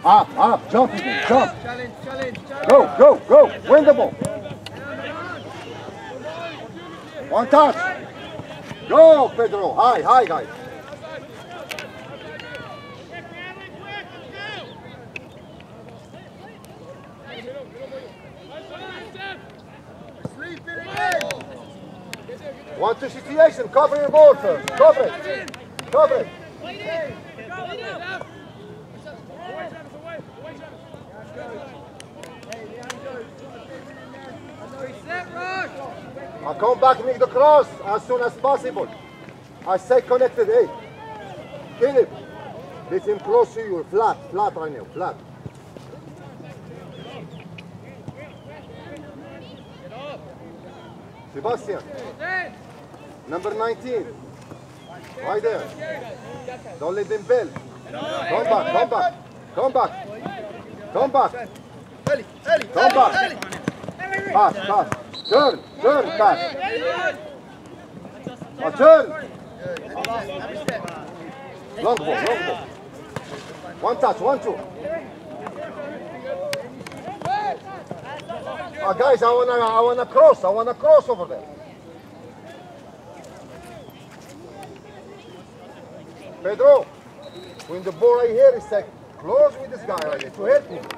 Up, jump, jump. Go, win the ball. One touch. Go, Pedro, high, guys. One, two situation, cover your ball first. Cover it. I come back, make the cross as soon as possible. I stay connected, hey. Philip, listen close to you, flat right now, flat. Sebastian, number 19, right there. Don't let them build. Come back. Pass. Turn, pass. Turn. Long ball. One touch, 1, 2. Guys, I wanna cross over there. Pedro, when the ball right here is like close with this guy right here to help him.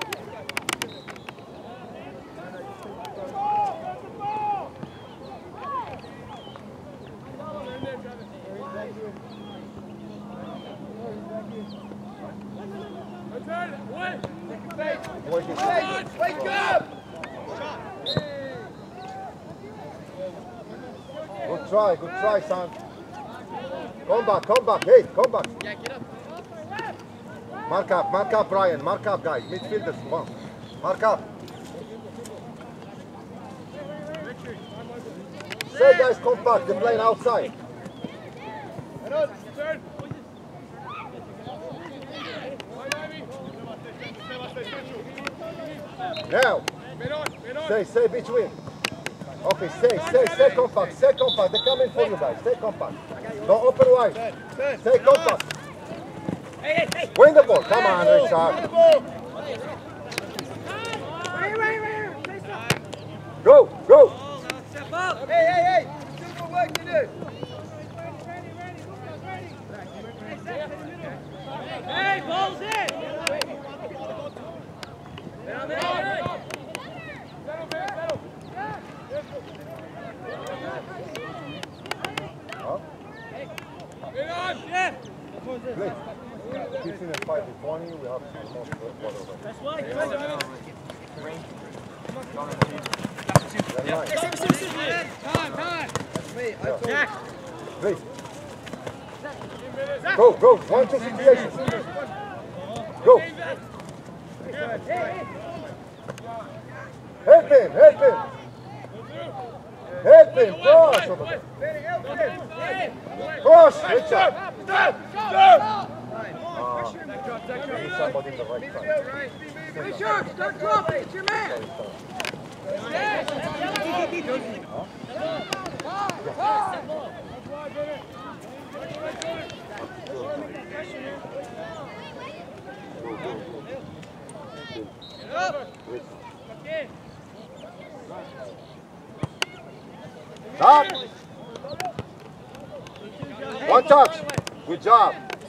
Wake up! Good try, son. Come back. Hey, come back. Yeah, get up. Mark up, Brian. Mark up, guys. Midfielders, come on. Mark up. Say, guys, compact. They're playing outside. Now, stay between. Okay, stay compact. They're coming for you guys. Stay compact. Don't open wide. Stay compact. Win the ball. Come on, Richard. Go. Hey. Super work to do. Hey, ball's in. Please. 15 and 5 is 20. We have to most whatever. That's why. Time. That's me. Jack. Please. Go. 1, 2 situations. Go. Help him. Cross over there. Cross, Richard. Somebody in the right side. Richard, start dropping. It's your man. Stop. One touch. Good job.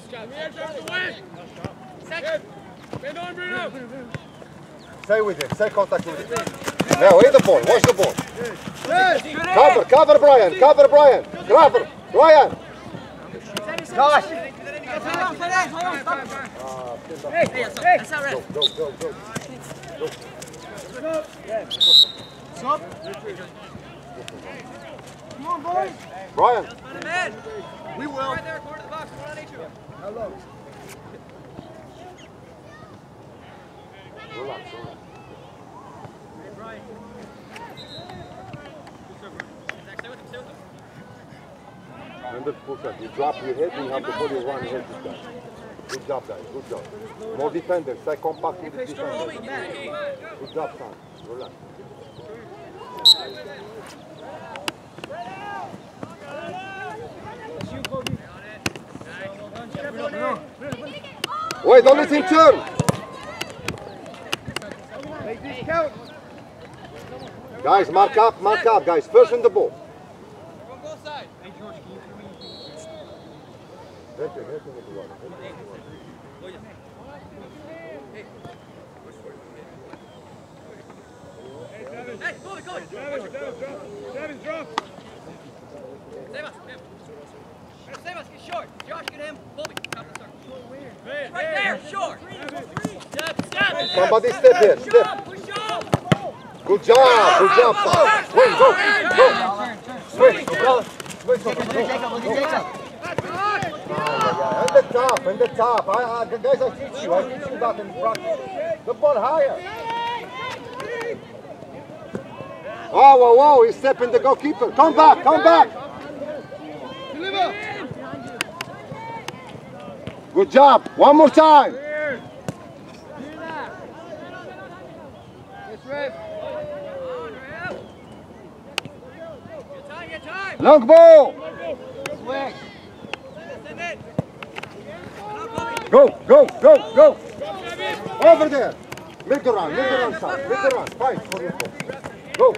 Stay with it. Stay contact with it. Now, hit the ball. Watch the ball. Cover Brian. Cover Brian. Brian. Josh. Go. Stop. Come on, boys. Brian. We will. Right there, corner of the box. One on each of them. How low? Relax. Hey, Brian. Remember to push up. You drop your head, you have the body run ahead this guy. Good job, guys. Good job. More defenders. Stay compact with the defenders. Good job, son. Relax. Wait, don't let him turn. down. Guys, mark up, guys. First on the ball. From both sides. Hey, George, can you put me Hit him with the water. Hey, go. Devin, drop. Sebas, him. Sebas, get short. Josh, get him. Colby, top the circle. Right there, short. Step. Somebody step here. Step. Push up. Good job. Swing, go. Swing. Swing. In the top. Guys, I teach you that in practice. The ball higher. Whoa, he's stepping the goalkeeper. Come back. Deliver. Good job. One more time. Yes, Rev. Get time. Long ball. Swing. Go. Over there. Make the run, son. Make the run. Fight for your ball. Go.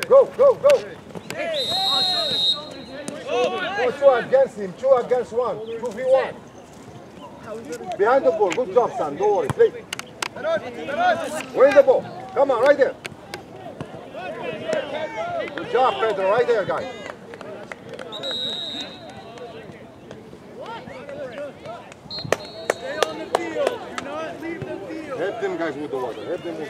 Two against him. 2 against 1. 2v1. Behind the ball. Good job, son. Don't worry. Play. Where's the ball? Come on, right there. Good job, Pedro. Right there, guys. Stay on the field. Do not leave the field. Help them guys with the water.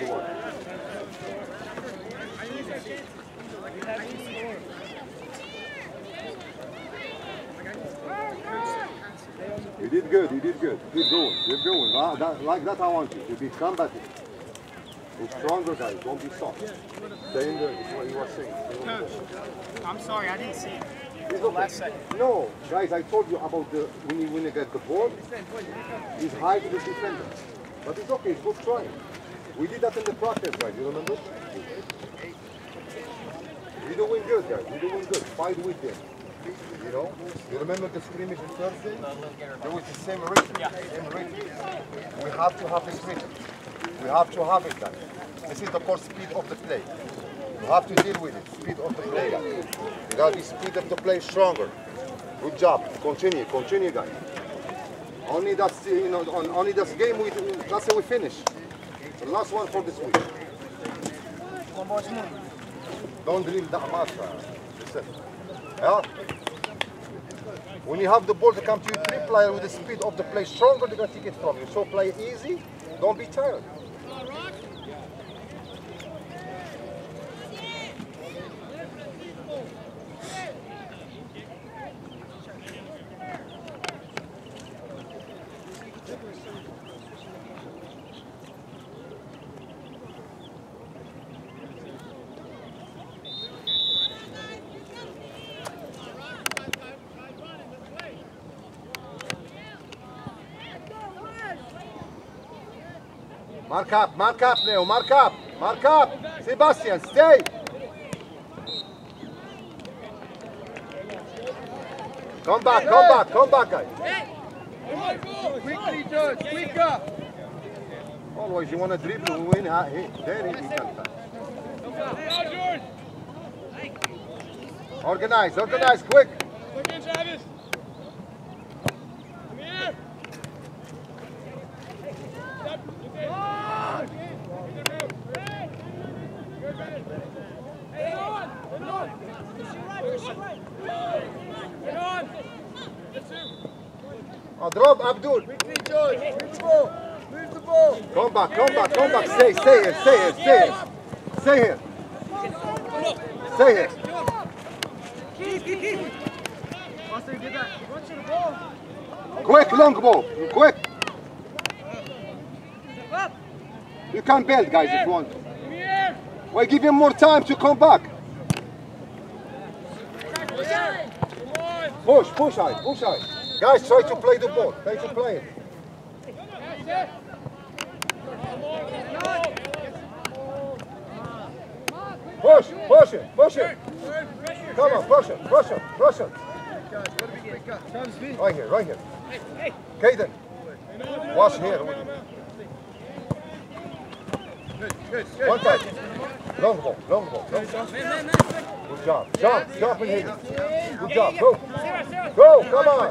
You did good. Keep going. Like that I want you to be combative. Be stronger, guys. Don't be soft. Stay in there. That's what you were saying. Coach, I'm sorry, I didn't see it. It's okay. Last second. No, guys, I told you about when you get the ball, he's high to the defender. But it's okay, it's good trying. We did that in the practice, guys, you remember? You're doing good, guys, Fight with them. You know? You remember the scrimmage on Thursday? There was the same rhythm. We have to have this rhythm. We have to have it, guys. This is the core speed of the play. You have to deal with it, speed of the play, guys. You got to be speed of the play stronger. Good job. Continue, guys. Only that's only this game that's how we finish. The last one for this week. Don't drill that much. Listen. Yeah. When you have the ball to come to you, 3 player with the speed of the play stronger, they're gonna take it from you. So play easy. Don't be tired. Mark up, Leo, mark up. Sebastian, stay. Come back, guys. Quickly, George, quicker. Always, you want to dribble, win, there he can touch. Organize, quick. Look in, Travis. Come here. Drop, Abdul. Quickly, George. Move the ball. Come back. Stay here. Keep. Master, get that. Run to the ball. Quick, long ball. Quick. You can bend, guys, if you want to. Why give him more time to come back? Push high. Guys, try to play the ball. Try to play it. Push it. Come on, push it. Right here. Caden, watch here. Good. One touch. Long ball, long ball. Man, man, man. Good job. Jump and hit it. Good job. Go. Go, come on.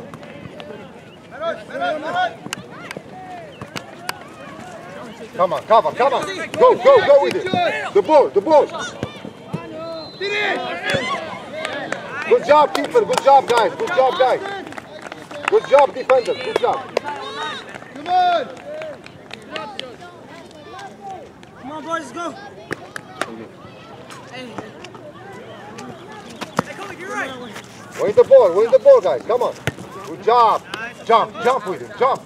Come on, cover. Go with it. The ball. Good job, keeper. Good job, guys. Good job, defenders. Good job. Come on! Come on, boys, let's go. Hey, Kobe, you're right. Win the ball, guys. Come on. Good job. Jump with it. Jump.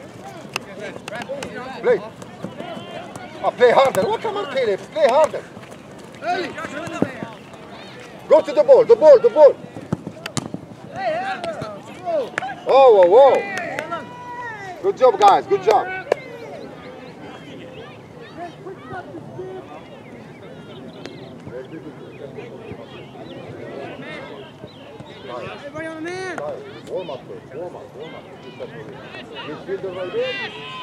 Play. Play harder. What come on, Caleb? Play harder. Go to the ball. Whoa. Good job, guys. Good job. Everybody on the man. Warm up. Midfielder right there.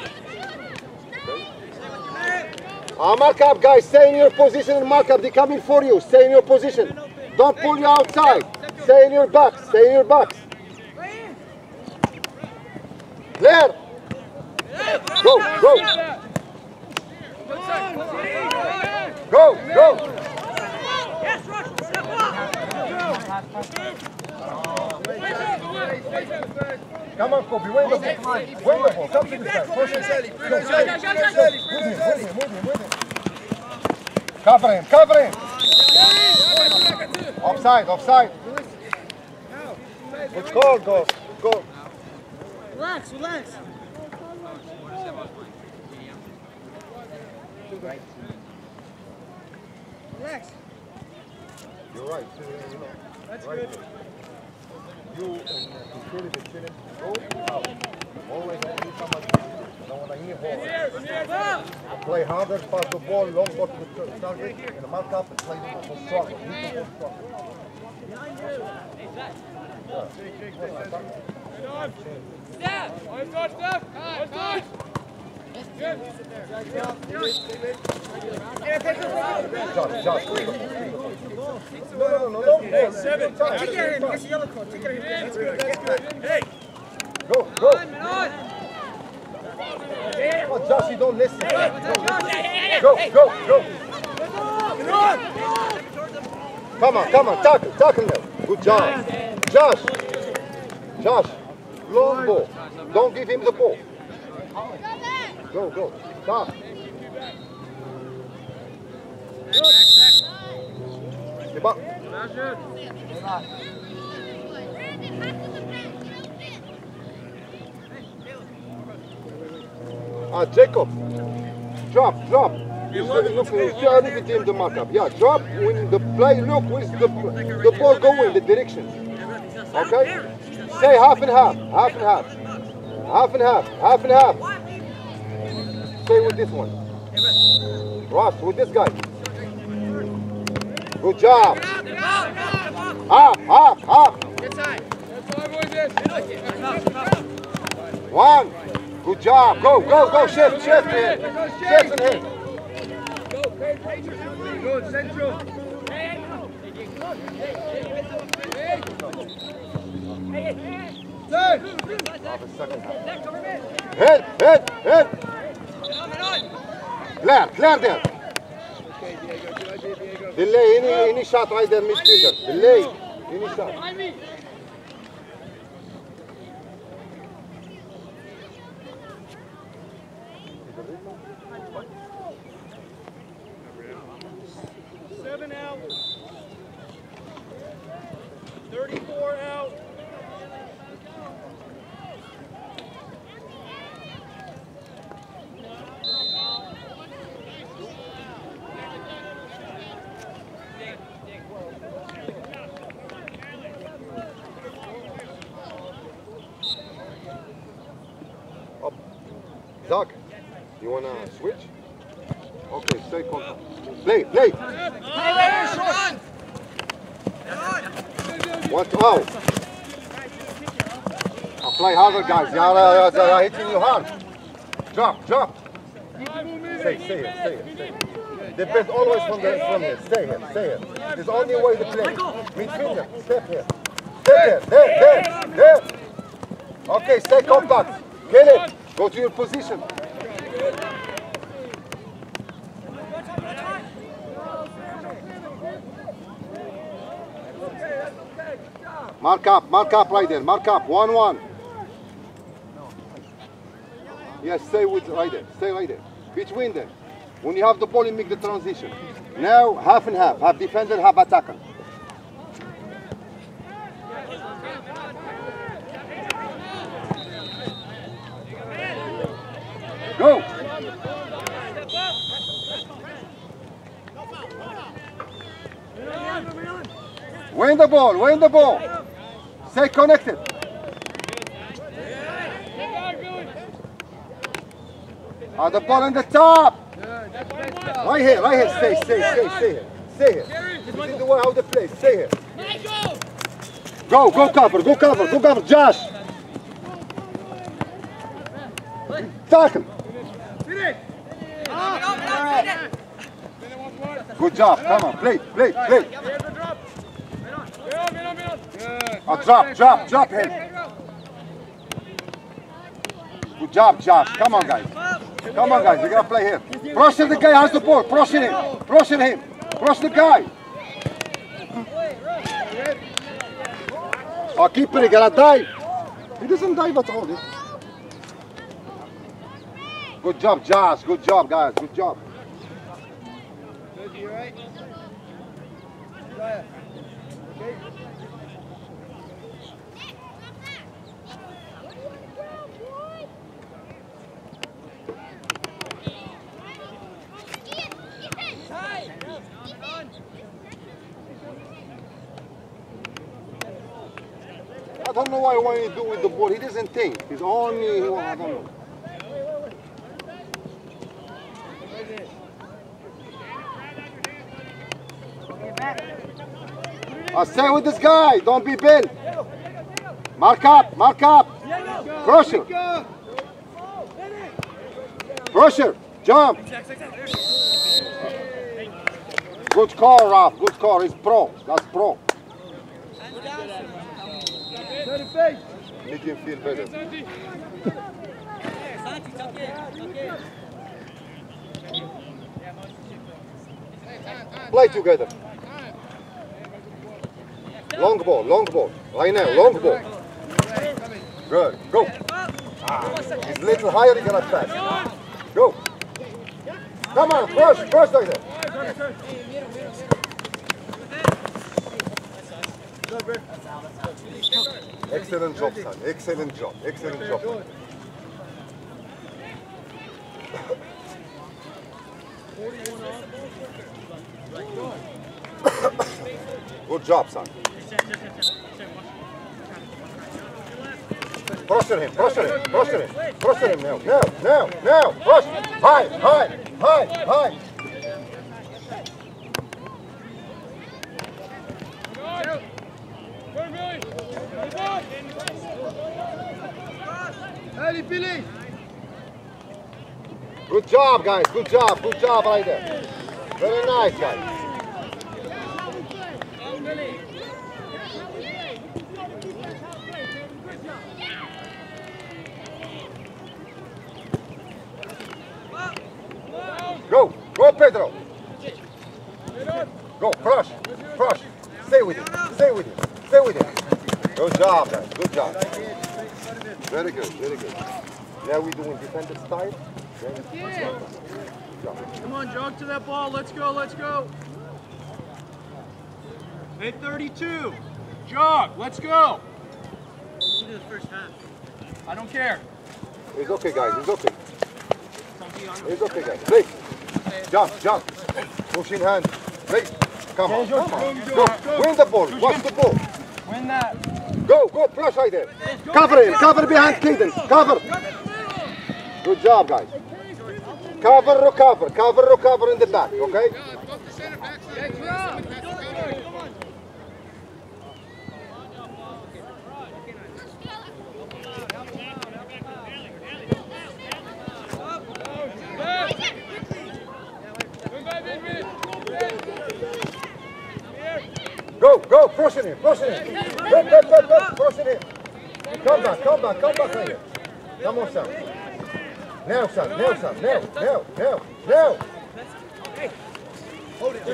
Mark up, guys. Stay in your position and mark up. They're coming for you. Stay in your position. Don't pull you outside. Stay in your box. Clear. Go. Yes, Rush, step up. Come on, Kobe. Win the ball. Come to the side. Push it. Move him. Cover him. Offside. Good call, go. Relax. You're right. That's right. You and chilling. Go out. Always do somebody. Don't want to hear ball. Play harder, pass the ball, long ball to target, and mark up and play the ball stronger. Step. Let's go, Steph! Let's go! Josh. No, long ball. 7 times. Take care of him. Get the yellow card. Take care of him. That's good. Hey! Go. Oh, Josh, you don't listen. Go. Come on. Tackle now. Good job. Josh. Long ball. Don't give him the ball. Go. Stop. Step up. Jacob. Drop. Look, the team the markup. Yeah, drop when the play. Look, with the ball going the direction. Okay. Say half and half. Stay with this one. Ross, with this guy. Good job. Half. One. Good job. Go. Shift in. Good, central. Head. Clear there. Delay any shot right there, midfielder. Delay any shot. Seven out. 34 out. Zach, you wanna switch? Okay, stay contact. Play. What out? Apply harder, guys. They're hitting you hard. Drop. Stay. Depends always from here. Stay here, stay here. It's the only way to play. Midfielder, step here. Step here, there. Okay, stay compact. Get it. Go to your position. Mark up right there. Mark up. 1-1. Yes, stay with right there. Stay right there. Between them. When you have the ball, you make the transition. Now, half and half. Half defender, half attacker. Go. Win the ball. Win the ball. Stay connected. The ball on the top. Right here. Stay here. Stay here. This is the way how they play. Stay here. Go cover. Josh. Tackle. Good job. Come on. Play. Drop him. Good job, Josh. Come on, guys. We're gonna play here. Pressure the guy has the ball. Pressure him. Pressure the guy. Oh, keeper, he gotta dive. He doesn't dive at all. Good job, Josh. Good job, guys. Good job. You right? I don't know why he do with the ball. He doesn't think. He's only, I don't know. Stay with this guy. Don't be bent. Mark up. Pressure. Jump. Good call, Raf. Good call. He's pro. That's pro. Make him feel better. Play together. Long ball. Right now, long ball. Good. Go. He's a little higher, he's gonna pass. Go. Come on, cross like that. Excellent job, son. Excellent job. Good job, son. Pressure him now. Push. High. Billy. Good job, guys. Good job right there. Very nice, guys. Go, Pedro. Go, crush. Stay with it. Good job, guys. Good job. Very good. Now we're doing defender style. Come on, jog to that ball. Let's go. 8:32. Jog. Let's go. We'll do the first half. I don't care. It's okay, guys. It's okay, guys. Play. Jump. Push in hand. Play. Come on. Go. Win the ball. Watch the ball. Win that. Go, flush right there. Cover behind Keaton. Cover. Good job, guys. Cover in the back, okay? pushing him. Pushing him. Come back here. Come on, son. Now, son. Now. Hold it.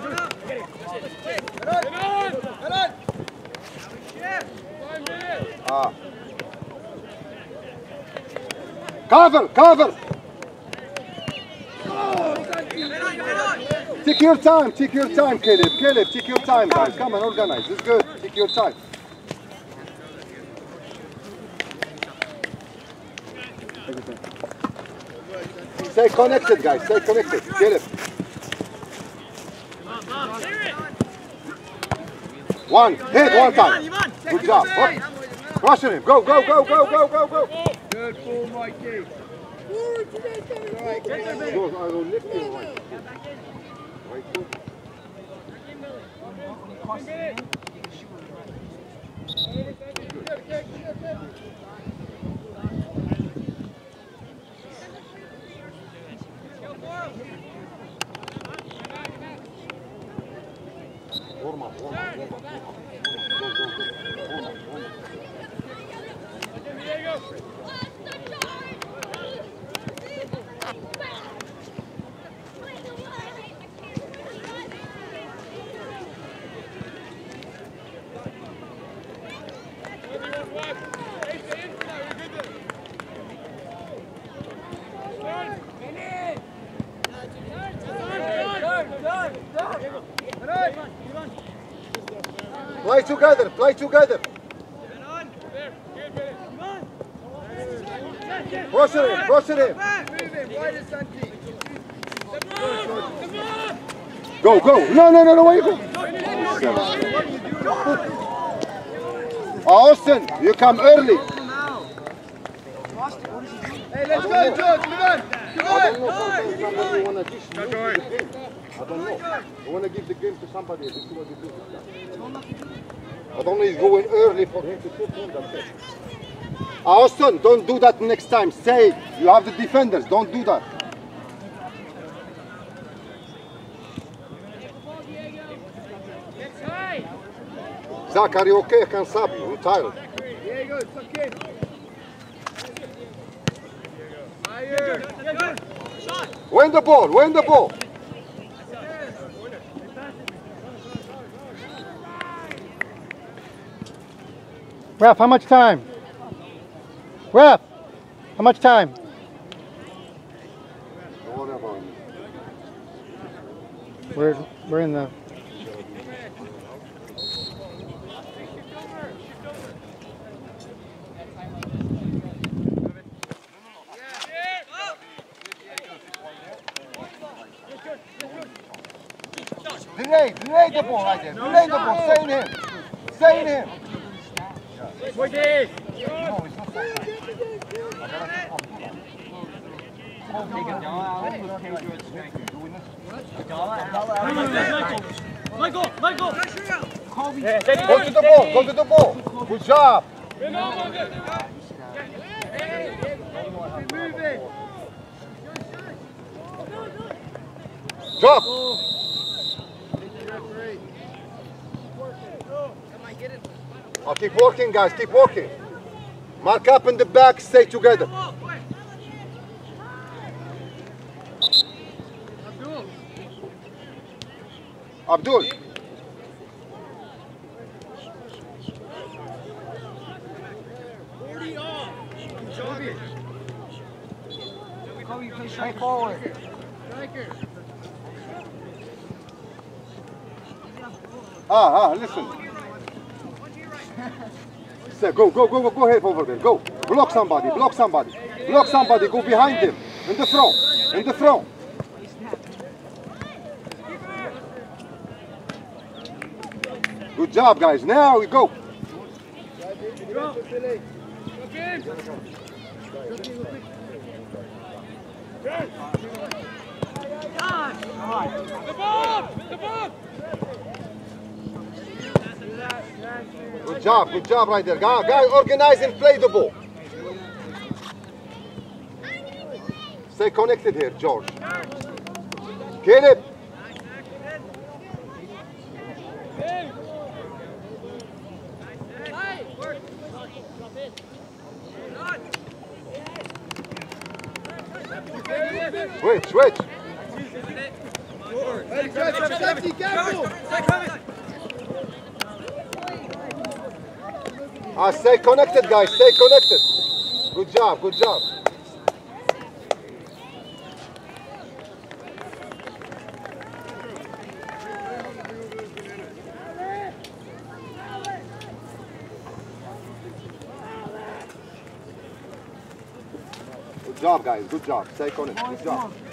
Cover. Take your time, Caleb. Take your time, guys. Come on, organize. This is good. Take your time. Stay connected, guys. Stay connected. Caleb. One. Hit one time. Good job. Rushing him. Go. Good pull, Mikey. I will lift you right. Right foot. Warm up. Play together. Push it in. Go. No, where you go? Austin, you come early. Hey, let's go, George. Come on. I don't know. I want to give the game to somebody. This is what you do. I don't know, he's going early for him to shoot him. That's it. Austin, don't do that next time. Say, you have the defenders. Don't do that. Zach, are you okay? I can sub you. I'm tired. Diego, it's okay. Win the ball. Ref, how much time? Ref, how much time? Don't worry about it. We're in the... Delay the ball right there. Delay the ball. Stay in him. Wait. No, it's not Michael! Go to the ball. Good job. Drop. Oh, keep working, guys. Keep working. Mark up in the back. Stay together. Abdul. Straight forward. Listen. Say, go ahead over there. Go. Block somebody. Go behind him. In the front. Good job, guys. Now we go. Good job right there. Guys, organize and play the ball. Stay connected here, George. Caleb. Switch, switch. Hey, Josh, safety, careful. Stay connected, guys. Stay connected. Good job, good job. Good job, guys. Good job. Stay connected. Good job.